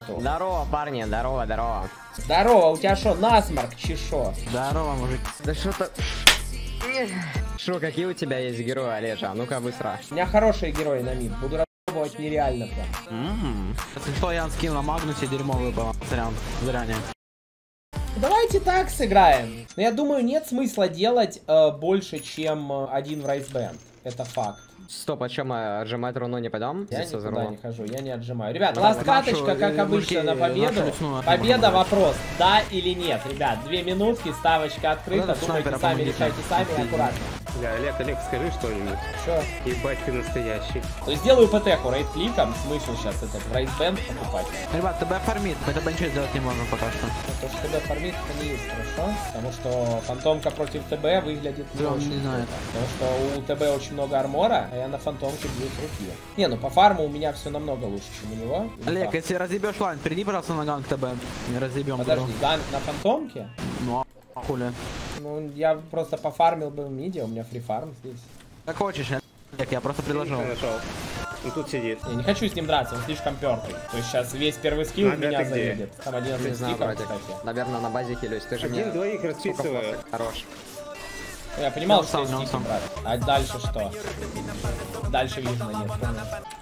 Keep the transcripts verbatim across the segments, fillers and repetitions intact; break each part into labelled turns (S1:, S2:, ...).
S1: Здорово, парни, здорово, здорово.
S2: Здорово, у тебя что, насморк, чешо?
S1: Здорово, мужик. Да что-то... Шо, какие у тебя есть герои, Олежа? А ну-ка быстро.
S2: У меня хорошие герои на мид, буду работать нереально прям.
S1: Ммм. Если что, я скинул на Магнусе, дерьмо выпало. Сорян, зря не.
S2: Давайте так сыграем. Но я думаю, нет смысла делать э, больше, чем один в райсбенд. Это факт.
S1: Стоп, а чем мы отжимать руну не пойдем?
S2: Я
S1: Здесь
S2: никуда не хожу, я не отжимаю. Ребят,
S1: Ну,
S2: ласт
S1: нашу,
S2: каточка, как
S1: э,
S2: обычно, на
S1: мужики,
S2: победу.
S1: нашу лесную
S2: Победа,
S1: можно
S2: вопрос, да или нет. Ребят, две минутки, ставочка открыта.
S1: Вот это
S2: Думайте
S1: снайпера,
S2: сами,
S1: помогите.
S2: решайте сами и аккуратно.
S3: Да, Олег, Олег, скажи что-нибудь.
S2: Чё?
S3: Ебать, ты настоящий.
S2: То есть сделаю ПТ-ку рейд-кликом, смысл сейчас этот в рейд-бенд покупать.
S1: Ребят, ТБ фармит, мы ТБ ничего сделать не можем пока что.
S2: То, что ТБ фармит, это не есть хорошо, потому что фантомка против ТБ выглядит не
S1: Да, он
S2: очень
S1: не знает.
S2: круто. Потому что у ТБ очень много армора, а я на фантомке бью с руки. Не, ну по фарму у меня все намного лучше, чем у него.
S1: Олег,
S2: Да.
S1: если разъебешь лайн, приди, пожалуйста, на ганг ТБ. Не разъебем.
S2: Подожди, ганг на фантомке?
S1: Ну, а хули.
S2: Ну, я просто пофармил бы в миде, у меня фрифарм здесь.
S1: Как хочешь, Олег, я просто предложил.
S3: Ты нашел. Он тут сидит.
S2: Я не хочу с ним драться, он слишком пертый. То есть сейчас весь первый скилл
S3: Ага,
S2: меня
S3: ты где?
S2: заедет. Там одиннадцать
S1: Не знаю,
S2: стиков,
S1: братик.
S2: кстати.
S1: Наверное, на базе хилюсь. Ты же мне...
S3: Один двоих расписываю.
S1: Хорош.
S2: Я понимал,
S1: Он
S2: что
S1: сам,
S2: есть
S1: он
S2: стики,
S1: сам.
S2: брат. А дальше что? Дальше видно, нет, понял.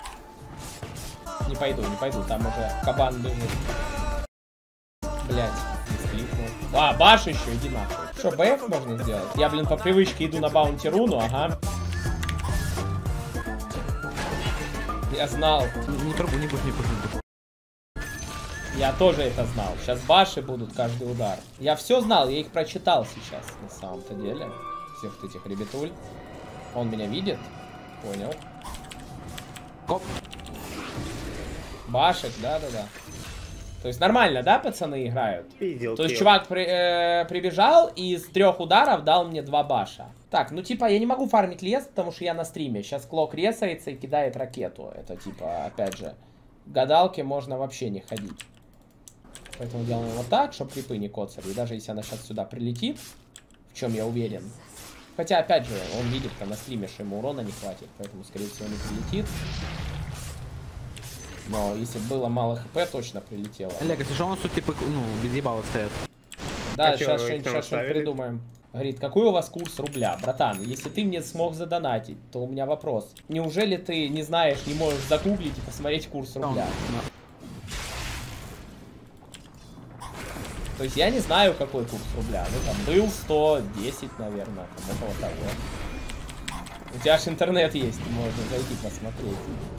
S2: Не пойду, не пойду, там уже кабан бежит. Блять, не скликнул. А, баш еще, иди нахуй. Что, БФ можно сделать? Я, блин, по привычке иду на баунти руну, ага. Я знал.
S1: Не, не трубу, не пусть, не пусть, не пусть.
S2: Я тоже это знал. Сейчас баши будут каждый удар. Я все знал, я их прочитал сейчас, на самом-то деле. Всех вот этих ребятуль. Он меня видит. Понял.
S1: Коп.
S2: Башек, да-да-да. То есть нормально, да, пацаны играют?
S3: Пиздил,
S2: То есть
S3: килл.
S2: чувак при, э, прибежал и из трех ударов дал мне два баша. Так, ну типа я не могу фармить лес, потому что я на стриме. Сейчас Клок ресается и кидает ракету. Это типа, опять же, к гадалке можно вообще не ходить. Поэтому делаем вот так, чтобы крипы не коцали. И даже если она сейчас сюда прилетит, в чем я уверен. Хотя, опять же, он видит там на стриме, что ему урона не хватит. Поэтому, скорее всего, не прилетит. Но если было мало хп, точно прилетело.
S1: Олег, если что, у нас тут типа, ну, без ебалок стоят.
S2: Да,
S3: А чё,
S2: сейчас
S3: вы
S2: что-нибудь
S3: их там
S2: сейчас что-нибудь
S3: оставили?
S2: придумаем. Говорит, какой у вас курс рубля? Братан, если ты мне смог задонатить, то у меня вопрос. Неужели ты не знаешь, не можешь загуглить и посмотреть курс рубля? То есть я не знаю, какой курс рубля. Ну там был сто десять, наверное, там около того. У тебя же интернет есть, можно зайти посмотреть.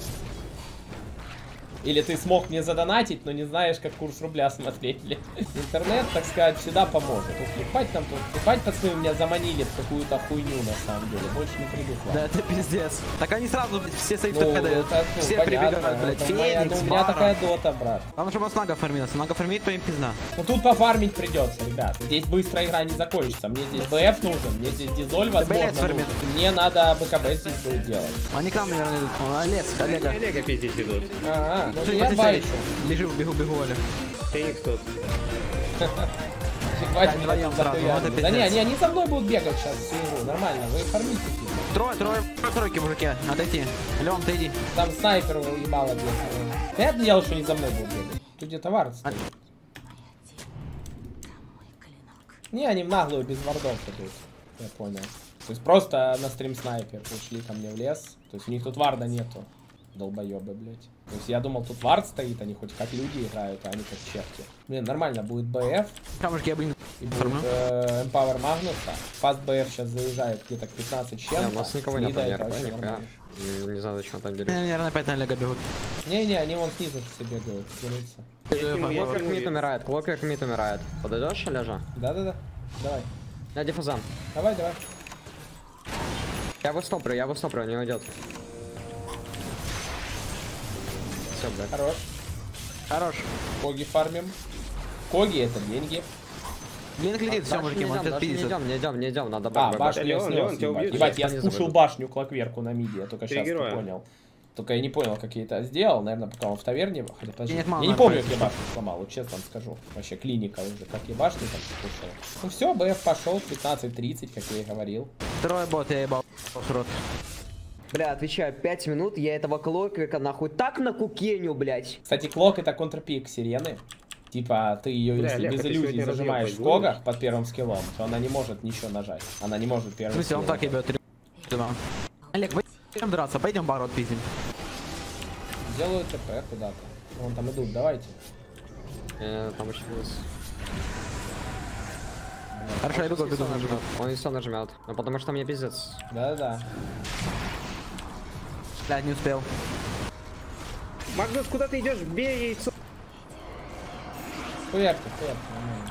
S2: Или ты смог мне задонатить, но не знаешь, как курс рубля смотреть. Интернет, так сказать, всегда поможет. Ух, ебать там тут. Ебать, пацаны, меня заманили в какую-то хуйню, на самом деле. Больше не приду к вам.
S1: Да, это пиздец. Так они сразу все сейф
S2: Ну,
S1: дают.
S2: это, ну,
S1: Все
S2: понятно,
S1: прибегают, блядь.
S2: это моя-
S1: Феникс,
S2: ну, у меня
S1: Бара.
S2: такая дота, брат.
S1: Главное, чтобы он с Нага фармился. Нага фармит, то им пизда.
S2: Ну тут пофармить придется, ребят. Здесь быстро игра не закончится. Мне здесь БФ нужен, мне здесь дизоль возможно
S1: блядь, фармит.
S2: нужен. Мне надо БКБ здесь будет делать.
S1: Они к нам, наверное, идут. О, Олег, Олега.
S3: Олега пиздить идут.
S2: А, -а, ну
S1: Что,
S2: я
S1: не
S2: бачу.
S1: Бежу, бегу, бегу, Оля.
S3: Феникс тут.
S2: Хватит
S1: Да,
S2: меня
S1: вдвоем
S2: тут
S1: сразу,
S2: захуярить.
S1: вот это
S2: Да не,
S1: пиздец.
S2: они, они за мной будут бегать сейчас всю игру. Нормально, вы фармите. типа.
S1: Трое, трое, тройки, мужики. Надо идти. Леон, ты иди.
S2: Там снайпер ебало бегает. Понятное дело, что они за мной будут бегать. Тут где-то вард стоит. Не, они в наглую без вардов идут. Я понял. То есть просто на стрим снайпер ушли ко мне в лес. То есть у них тут варда нету. Долбоебы, блять. То есть я думал, тут вард стоит, они хоть как люди играют, а они как черти. Блин, нормально, будет БФ.
S1: Камушки, я, блин,
S2: И будет
S1: форму.
S2: э, Empower Магнуса. Фаст БФ сейчас заезжает где-то к пятнадцать чем.
S1: Ну,
S4: Не, у нас никого нет,
S2: да,
S4: не
S2: это
S4: РП,
S2: вообще
S4: нихуя.
S2: нормально.
S4: Не, не знаю, зачем там
S1: Они,
S4: делить.
S1: наверное, опять на Олега бегут.
S2: Не-не, они вон снизу все бегают, дерутся.
S4: Клокер мид умирает, клокер мид умирает. Подойдешь, Олежа?
S2: Да-да-да, давай.
S4: Я диффузан.
S2: Давай, давай.
S4: Я его стоплю, я его стоплю, не уйдет. Все, блядь.
S2: Хорош.
S1: Хорош.
S2: Коги фармим. Коги это деньги.
S1: Блин, летит, все,
S4: Дальше
S1: мужики,
S4: не
S1: он
S4: идем,
S1: сейчас
S4: дальше не
S1: пиздит.
S4: идем, не идем, не идем, надо
S2: А,
S4: бэк,
S2: башню я
S3: Леон,
S2: снес,
S3: Леон, тебя
S2: ебать.
S3: убьют
S2: Ебать,
S4: сейчас,
S2: я
S4: они
S2: скушал
S4: заберут.
S2: башню клокверку на миде, я только
S3: Три
S2: сейчас
S3: героя.
S2: понял. Только я не понял, как я это сделал, наверное, пока он в таверне. Хотя, подожди.
S1: Нет,
S2: Я
S1: мало
S2: не помню,
S1: находится.
S2: как я башню сломал, вот честно вам скажу. Вообще клиника уже, как я башню там скушал. Ну все, БФ пошел, пятнадцать тридцать, как я и говорил.
S1: Трое бот, я ебал. Рот. Бля, отвечаю, пять минут, я этого клоквика нахуй так накукеню, блядь.
S2: Кстати, клок это контрпик сирены. Типа, ты ее,
S3: Бля,
S2: если
S3: Олег,
S2: без
S3: а ты
S2: иллюзий
S3: сегодня
S2: зажимаешь в
S3: разъебать
S2: когах под первым скиллом, то она не может ничего нажать. Она не может первым
S5: Слушай, он
S2: скиллом.
S5: так ебет. Олег, пойдем драться, пойдем барот пиздим.
S2: Делают ТП куда-то. Вон там идут, давайте.
S4: Э, Там еще плюс.
S5: Хорошо, я бегу, бегу, нажимаю.
S4: Он и все нажмет. Ну потому что мне пиздец.
S2: Да-да-да.
S5: Бля, не успел.
S3: Магнус, куда ты идешь? Бей яйцо.
S2: Хуярьте, хуярьте, нормально.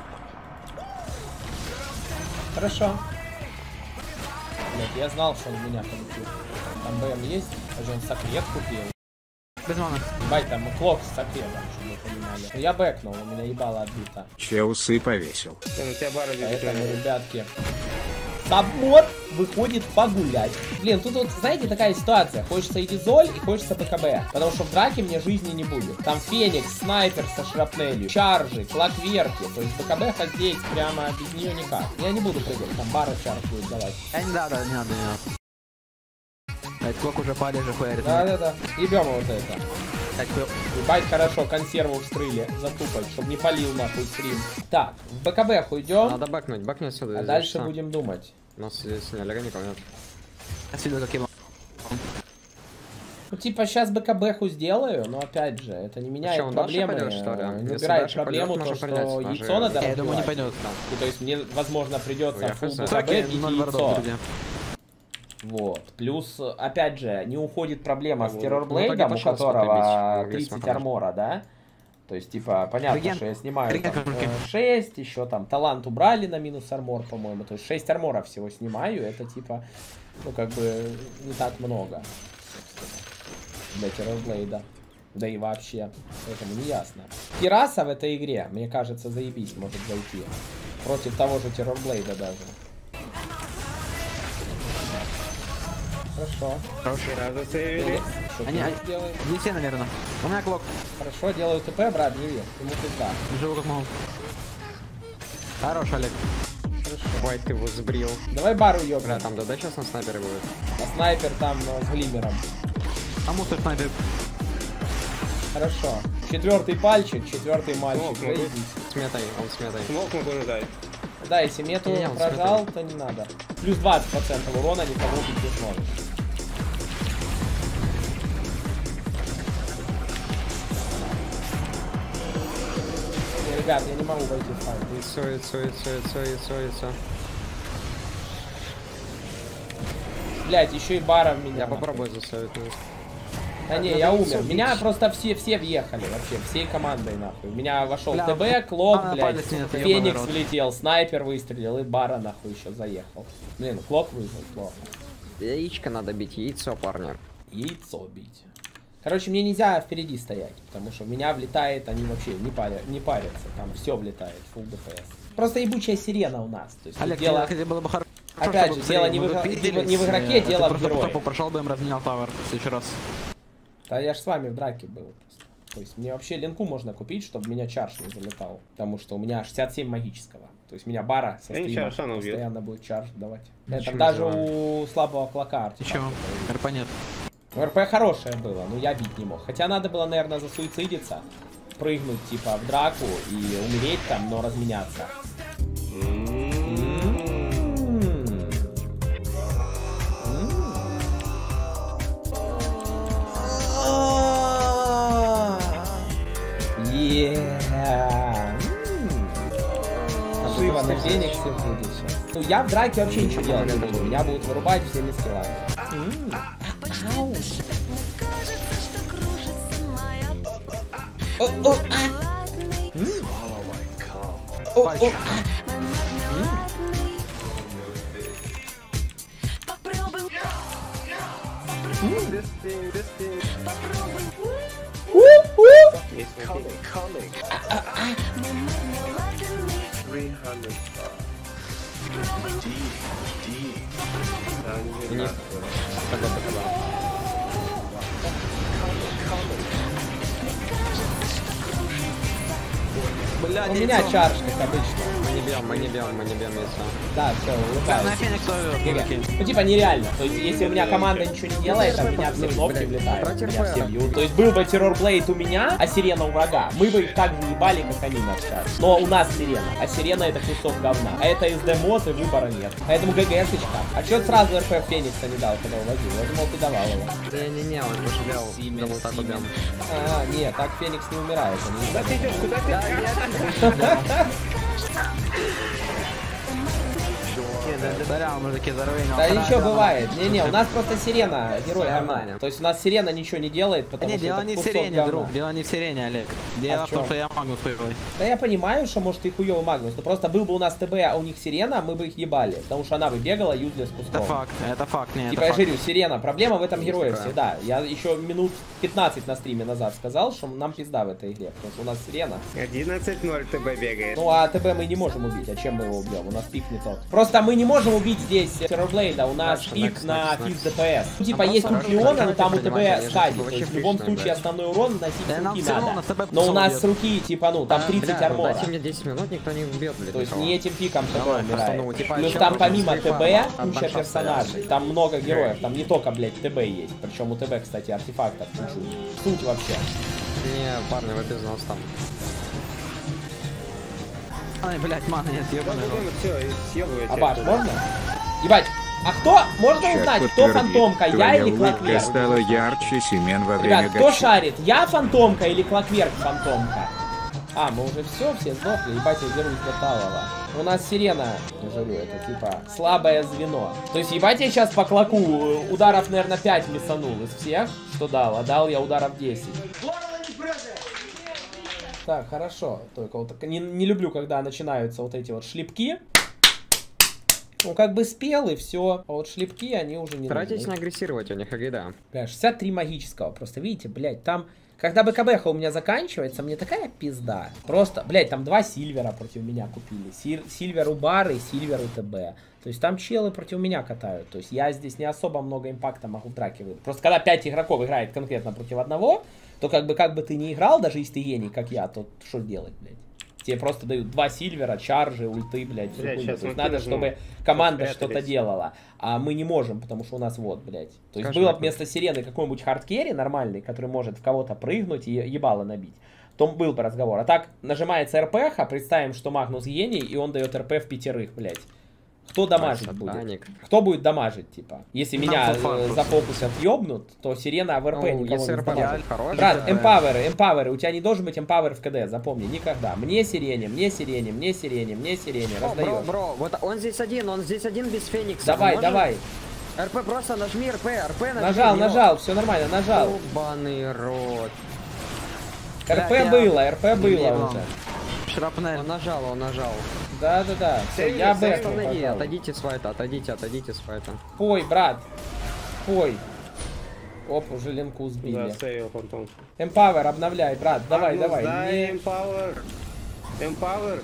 S2: Хорошо. Блять, я знал, что он меня полетит. Там БМ есть, даже он сокрет купил.
S5: Без маны.
S2: Ебать, там клок с сокретом, чтобы вы понимали. Ну, я бэкнул, у меня ебало отбито.
S6: Че усы повесил.
S3: Блин, у тебя бара здесь.
S2: Поэтому, ребятки, Сабмод выходит погулять. Блин, тут вот, знаете, такая ситуация. Хочется Эдизоль и хочется БКБ. Потому что в драке мне жизни не будет. Там Феникс, снайпер со шрапнелью, чаржи, клокверки. То есть БКБ ходить прямо без нее никак. Я не буду прыгать, там бара чарж будет давать.
S5: Я не надо, не надо, не надо. Блять, клок уже пали же хуярит.
S2: Да-да-да. Ебем вот это.
S5: Так, хуй.
S2: Ебать, хорошо, консерву вскрыли. Затупать, чтобы не полил нахуй стрим. Так, в БКБ уйдем.
S4: Надо бэкнуть, бэкни отсюда.
S2: А
S4: здесь
S2: дальше
S4: всё.
S2: будем думать.
S4: У нас здесь не Олега никого нет.
S5: Отсюда как его.
S2: Ну, типа, сейчас БКБху сделаю, но опять же, это не меняет
S4: Что, он дальше
S2: проблемы.
S4: пойдет, что ли?
S2: э, Не
S4: Если
S2: убирает
S4: дальше
S2: проблему,
S4: пойдет,
S2: то,
S4: можно
S2: что
S4: принять.
S2: яйцо
S4: Даже-
S2: надо
S5: Я думаю, не
S2: разбивать.
S5: пойдет.
S2: И, то есть мне, возможно, придется
S4: Я
S2: фул
S4: хз.
S2: БКБ
S5: Сраки,
S2: бить
S5: ноль вардов,
S2: яйцо.
S5: друзья.
S2: Вот. Плюс, опять же, не уходит проблема с
S4: Ну,
S2: террорблейдом,
S4: так
S2: у
S4: это шанс
S2: которого
S4: потребить.
S2: тридцать
S4: Могли
S2: армора, да? То есть, типа, понятно,
S5: Реген-
S2: что я снимаю
S5: Реген
S2: там,
S5: конфликт.
S2: э, шесть, еще там талант убрали на минус армор, по-моему. То есть шесть арморов всего снимаю, это типа, ну, как бы, не так много. Для террорблейда. Да и вообще, поэтому не ясно. Кираса в этой игре, мне кажется, заебись может зайти. Против того же террорблейда даже. Хорошо.
S3: Сразу сейвили.
S2: Что
S5: Они-
S2: ты
S5: они-
S2: сделаешь?
S5: Не все, наверное. У меня клок.
S2: Хорошо, делаю ТП, брат, живи. Ему пизда.
S5: Живу как могу. Хорош, Олег.
S4: Бай, ты его сбрил.
S2: Давай бару
S4: Бля,
S2: ёбнем.
S4: там ДД сейчас на снайпере будет.
S2: А снайпер там э, с глимером.
S5: А мусор снайпер.
S2: Хорошо. Четвертый пальчик, четвертый мальчик.
S3: Смог,
S2: Заебись.
S4: С метой, он с метой.
S3: Смог могу нажать.
S2: Да, если мету
S4: Не, он
S2: прожал, то не надо. Плюс двадцать процентов урона никого убить не сможет. Не, ребят, я не могу войти в файт.
S4: Яйцо, яйцо, яйцо, яйцо, яйцо, яйцо.
S2: Блять, еще и бара в меня.
S4: Я
S2: нахуй.
S4: попробую засовить. ну.
S2: Да не, я умер. Меня просто все, все въехали вообще, всей командой нахуй. У меня вошел
S5: Бля,
S2: ТБ, Клок,
S5: а,
S2: блядь,
S5: палец нет,
S2: Феникс
S5: ебаный рот.
S2: влетел, снайпер выстрелил и бара нахуй еще заехал. Блин, Клок выжил, плохо.
S4: Яичко надо бить, яйцо, парня.
S2: Яйцо бить. Короче, мне нельзя впереди стоять, потому что в меня влетает, они вообще не, паря, не парятся, там все влетает, full ДПС. Просто ебучая сирена у нас. То есть тут
S5: Олег,
S2: дело...
S5: хотя было бы хорошо.
S2: Опять
S5: чтобы
S2: же, дело
S5: быстрее
S2: не в
S5: мы
S2: игра-
S5: выпиздились,
S2: не в игроке,
S5: э,
S2: дело
S5: ты
S2: в
S5: просто по
S2: герое.
S5: топу прошел бы им, разменял тавер в следующий раз.
S2: Да я ж с вами в драке был. Просто. То есть мне вообще линку можно купить, чтобы меня чарж не залетал. Потому что у меня шестьдесят семь магического. То есть меня бара со
S3: Я не
S2: стрима
S3: чарж, она убьет.
S2: постоянно будет чарж давать. Да,
S4: Ничего
S2: там
S4: не
S2: даже
S4: знаю.
S2: у слабого клока артефакт.
S5: Ничего, РП нет.
S2: Ну, РП хорошее было, но я бить не мог. Хотя надо было, наверное, засуицидиться, прыгнуть типа в драку и умереть там, но разменяться. Yeah. Ошибка на Фениксе будет сейчас. Ну, я в драке вообще ничего делать не буду. Меня будут вырубать всеми скиллами. М. Ау. О, о, а. М. О, о, а. М. У, у.
S3: Есть на Да, не
S4: Не.
S3: знаю.
S4: Тогда, тогда.
S5: Бля,
S2: У меня чарж, как обычно.
S4: Мы не бьем, мы не бьем, мы не бьем яйцо.
S2: Да, все,
S5: На
S2: улыбаюсь.
S5: Феникс тоже.
S2: Ну, типа, нереально. То есть, если у меня команда ничего не делает, а меня все кнопки влетают. Меня все бьют. То есть, был бы террорблейд у меня, а сирена у врага. Мы бы их так же ебали, как они нас сейчас. Но у нас сирена. А сирена это кусок говна. А это эс дэ-мод, и выбора нет. Поэтому ГГС-очка. А чё сразу эр пэ Феникса не дал, когда увозил? Я думал, ты давал его.
S4: Не-не-не, он пожалел. Думал, так убьем.
S2: А, нет, так Феникс не умирает. Он не
S3: Куда ты идешь? Куда ты?
S5: Сорян, мужики, зарвение.
S2: Да ничего бывает. Не-не, у нас просто сирена, герой говна.
S4: Нормально.
S2: То есть у нас сирена ничего не делает, потому
S5: Не,
S2: что
S5: дело
S2: это
S5: не в
S2: кусок
S5: сирене,
S2: говна.
S5: друг. Дело не в сирене, Олег. Дело
S2: А
S5: в
S2: в
S5: том,
S2: чём?
S5: что я Магнус хуевый.
S2: Да я понимаю, что может и хуёвый Магнус, но просто был бы у нас ТБ, а у них сирена, мы бы их ебали. Потому что она бы бегала юзлес куском.
S5: Это факт, это факт, не,
S2: Типа
S5: это
S2: я
S5: факт.
S2: говорю, сирена, проблема в этом
S4: Есть
S2: герое
S4: такая.
S2: всегда. Я еще минут пятнадцать на стриме назад сказал, что нам пизда в этой игре, потому что у нас сирена.
S3: одиннадцать ноль ТБ бегает.
S2: Ну а ТБ мы не можем убить, а чем мы его убьем? У нас пик не тот. Просто мы не можем убить здесь Террорблейда, у нас
S4: Дальше,
S2: пик
S4: next,
S2: на
S4: next,
S2: фикс
S4: next.
S2: ДПС. Ну типа
S4: А
S2: есть
S4: просто
S2: ульт Леона, но
S4: обратите
S2: там у ТБ
S4: внимание, они же
S2: скади.
S4: типа
S2: То есть в
S4: вообще
S2: любом
S4: фишные,
S2: случае
S4: блядь.
S2: основной урон наносить
S5: Да
S2: с
S5: нам
S2: руки
S5: всё равно
S2: надо.
S5: с ТБ
S2: Но у
S5: псов
S2: нас
S5: бьет.
S2: с руки типа, ну там
S4: Да,
S2: тридцать
S4: бля, ну
S2: армора.
S4: дайте мне десять минут, никто не убьет, блядь.
S2: То есть
S4: никого.
S2: не этим пиком ТБ
S4: Давай, просто,
S2: умирает.
S4: ну, типа,
S2: Плюс
S4: чем
S2: там
S4: против
S2: помимо
S4: слепа,
S2: ТБ
S4: там
S2: куча
S4: баншот
S2: персонажей.
S4: стоят.
S2: Там много героев, там не только, блядь, ТБ есть. Причем у ТБ, кстати, артефактов чуть-чуть. Суть вообще.
S4: Не, парни, вы без нас там.
S5: Ай, блядь, мана нет, ебаный рот.
S3: Все, съебывайте.
S2: А баш, можно? Ебать, а кто? Можно узнать, кто фантомка, я или Клокверк?
S6: стала ярче семен во время
S2: Ребят, кто
S6: гачи.
S2: шарит? Я фантомка или Клокверк фантомка? А, мы уже все, все сдохли. Ебать, я дерусь до талого. У нас сирена, я говорю, это типа слабое звено. То есть, ебать, я сейчас по клоку ударов, наверное, пять мясанул из всех, что дал. А дал я ударов десять. Так, хорошо. Только вот не, не люблю, когда начинаются вот эти вот шлепки. Ну, как бы спел и все. А вот шлепки, они уже не
S4: Старайтесь
S2: нужны.
S4: не агрессировать у них, агида.
S2: Бля, шестьдесят три магического. Просто видите, блядь, там... Когда БКБХ у меня заканчивается, мне такая пизда. Просто, блядь, там два Сильвера против меня купили. Сир, Сильвер у Бары, Сильвер у ТБ. То есть там челы против меня катают. То есть я здесь не особо много импакта могу в драке выдать. Просто когда пять игроков играет конкретно против одного, то как бы, как бы ты не играл, даже если ты гений, как я, то что делать, блядь? Тебе просто дают два Сильвера, чаржи, ульты, блядь. в
S3: Блядь,
S2: секунду.
S3: щас
S2: То есть
S3: мы
S2: надо,
S3: тоже,
S2: чтобы
S3: ну,
S2: команда
S3: спрятались.
S2: что-то делала. А мы не можем, потому что у нас вот, блядь. То есть
S4: Скажи,
S2: было
S4: как-
S2: бы вместо сирены какой-нибудь хардкерри нормальный, который может в кого-то прыгнуть и ебало набить, то был бы разговор. А так нажимается РПХ, представим, что Магнус гений, и он дает РП в пятерых, блядь. Кто дамажить
S4: Ой,
S2: будет?
S4: сатаник.
S2: Кто будет дамажить, типа? Если
S5: Нам
S2: меня
S5: по факту
S2: э,
S5: просто.
S2: зафокусят, ёбнут, то сирена в РП
S4: Ну,
S2: никого
S4: если
S2: не
S4: РП
S2: дамажит.
S4: хороший,
S2: Брат,
S5: да.
S2: эмпаверы, эмпаверы, у тебя не должен быть эмпавер в КД, запомни, никогда. Мне сирене, мне сирене, мне сирене, мне сирене,
S4: О, бро,
S2: раздаешь.
S4: бро, вот он здесь один, он здесь один без Феникса.
S2: Давай,
S4: Можем?
S2: давай.
S4: РП просто нажми, РП, РП нажми.
S2: Нажал,
S4: его.
S2: нажал, все нормально, нажал.
S4: Ёбаный рот.
S2: РП
S5: я-
S2: было, РП было
S5: Мимо.
S2: уже.
S5: Шрапнель.
S4: Он нажал, он нажал.
S2: Да-да-да, все,
S3: Сейви,
S2: я
S3: сейви.
S2: Б.
S4: Останови, отойдите с файта, отойдите, отойдите с файта.
S2: Пой, брат. Пой. Оп, уже ленку
S3: Да,
S2: сбили.
S3: сейвил фантом.
S2: Эмпавер, обновляй, брат. Давай,
S3: Магнус,
S2: давай.
S3: дай
S2: Не-
S3: Empower. Empower.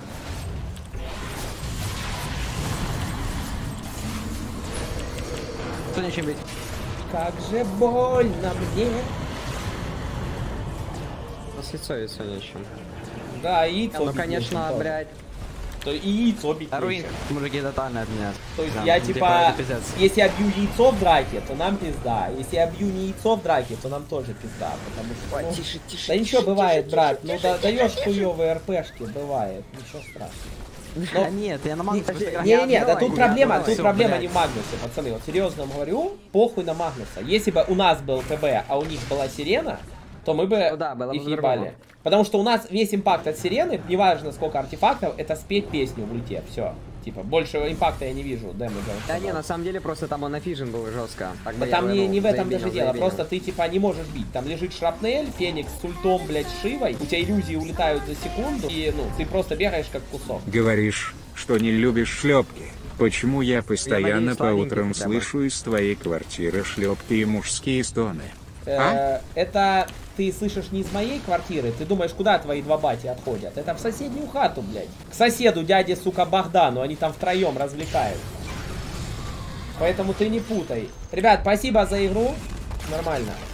S5: Кто нечем бить?
S2: Как же больно мне.
S4: У нас яйцо, яйцо нечем.
S2: Да, и яйцо
S4: Ну,
S2: бить
S4: конечно,
S2: нечем тоже.
S4: блядь.
S2: То и яйцо бить
S5: Руин,
S2: нечем.
S5: мужики, тотально от меня.
S2: То есть
S5: Да,
S2: я
S5: ну,
S2: типа,
S5: это пиздец.
S2: если я бью яйцо в драке, то нам пизда. Если я бью не яйцо в драке, то нам тоже пизда. Потому что, ну,
S4: Тише, тише.
S2: да ничего бывает, брат. Ну да, даешь хуёвые РПшки, бывает. Ничего страшного. Но-
S5: Да нет, я на Магнусе просто играю.
S2: Не-не-не, да тут
S4: Давай,
S2: проблема,
S4: давай,
S2: тут
S5: всё,
S2: проблема
S5: блядь.
S2: не в Магнусе, пацаны. Вот серьезно вам говорю, похуй на Магнуса. Если бы у нас был ТБ, а у них была сирена, то мы бы
S4: Ну да, было бы
S2: их
S4: по-другому.
S2: ебали. Потому что у нас весь импакт от сирены, неважно сколько артефактов, это спеть песню в ульте. Все. Типа, больше импакта я не вижу, дэмэджа.
S4: Да не, на самом деле просто там он нафижен был жестко. Так бы
S2: Да
S4: я
S2: там
S4: бы,
S2: не,
S4: ну,
S2: не в этом
S4: заебенил,
S2: даже дело,
S4: заебенил.
S2: просто ты типа не можешь бить. Там лежит шрапнель, Феникс с ультом, блядь, с Шивой, у тебя иллюзии улетают за секунду, и ну, ты просто бегаешь как кусок.
S6: Говоришь, что не любишь шлепки. Почему я постоянно
S4: надеюсь,
S6: по утрам
S4: слабенький хотя бы.
S6: слышу из твоей квартиры шлепки и мужские стоны?
S2: Э, Это ты слышишь не из моей квартиры, ты думаешь, куда твои два бати отходят? Это в соседнюю хату, блядь. К соседу, дяде, сука, Богдану, они там втроем развлекают. Поэтому ты не путай. Ребят, спасибо за игру. Нормально.